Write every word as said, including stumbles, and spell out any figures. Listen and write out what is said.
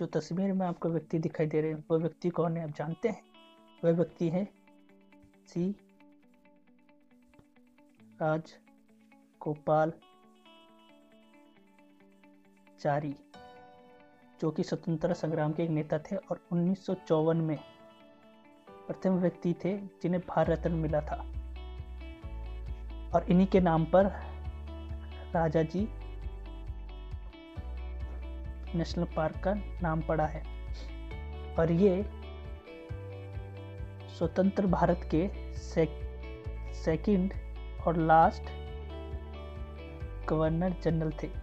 जो तस्वीर में आपको व्यक्ति दिखाई दे रहे हैं वो व्यक्ति कौन है आप जानते हैं? वह व्यक्ति है सी राजगोपालाचारी, जो कि स्वतंत्रता संग्राम के एक नेता थे और उन्नीस सौ चौवन में प्रथम व्यक्ति थे जिन्हें भारत रत्न मिला था। और इन्हीं के नाम पर राजाजी नेशनल पार्क का नाम पड़ा है। और ये स्वतंत्र भारत के सेक, सेकंड और लास्ट गवर्नर जनरल थे।